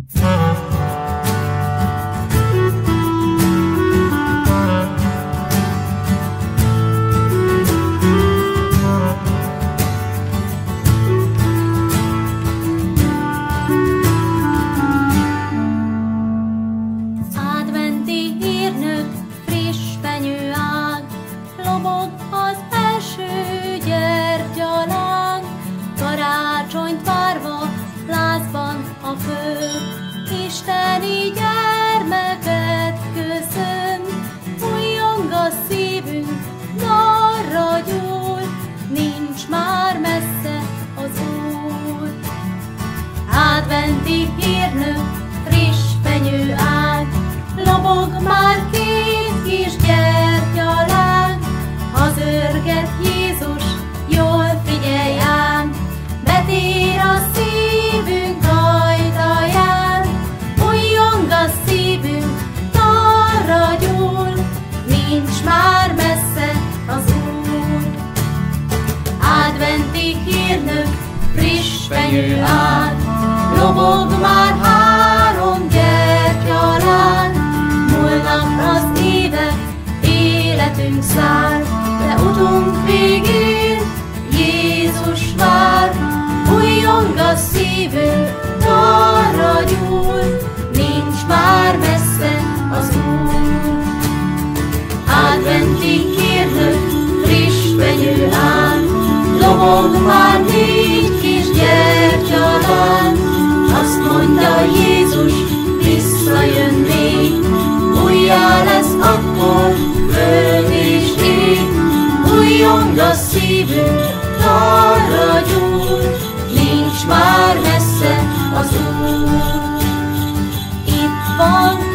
Adventi hírnök, friss fenyőág, lobog az első gyertyaláng. Karácsonyt várva, lázban a föld, isteni gyermeket köszönt. Újjong a szívünk, dalra gyúl, nincs már messze az Úr. Adventi hírnök, friss fenyőág, lobog már két kis gyertyaláng. Az őrget Jézus, jól figyelj ám, betér a szívünk ajtaján. Újjong a szívünk, dalra gyúl, nincs már messze az Úr. Adventi hírnök, friss fenyőág, lobog már három gyertyaláng. Múlnak az évek, életünk száll, de utunk végén Jézus vár. Újjong a szívünk, dalra gyúl, nincs már messze az Úr. Adventi hírnök, friss fenyőág, lobog már négy kis gyertyaláng. Azt mondja Jézus, visszajön még, újjá lesz akkor föld és ég. Újjong a szívünk, dalra gyúl, nincs már messze az Úr. Itt van